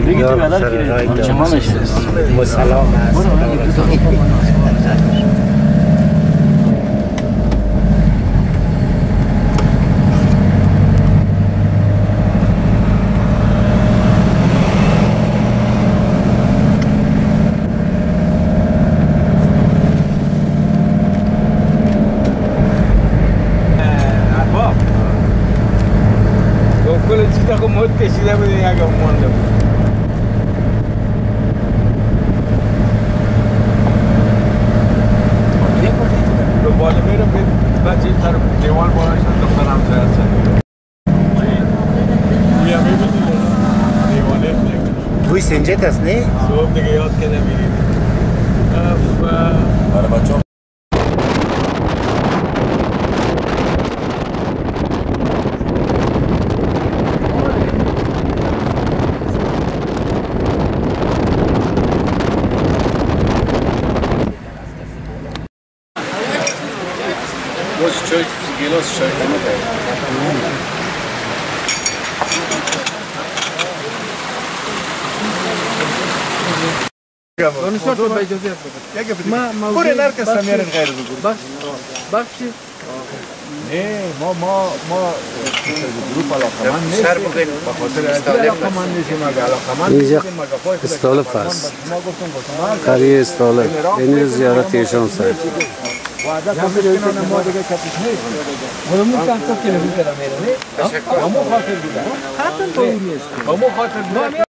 بگی تو بدر کیره چه مالش سلام است مود کشیده بودین اگه مونده بود به بالا میرم به بچه این طرف دیوال بالا شد دخترم زیاد شد بویا میبینید دیواله توی سنجت است نه؟ صبح دیگه یاد که نمیدید برای بچه ها چای گلاس چای دانشور تو به اجازه ما پوره نرکس را میارن غیر بگو بخشی نه ما گروپ علاقمند نیستیم به خاطر علاقمند نیستیم اگه علاقمند نیستیم استالف است قریه استالف این زیارت ایشان سر وعده کنه ما دیگه کتیش نیست ولمون چند تا کیلومتر میره نه؟ با مو خاطر بوده خاطر با اون نیست با مو خاطر بوده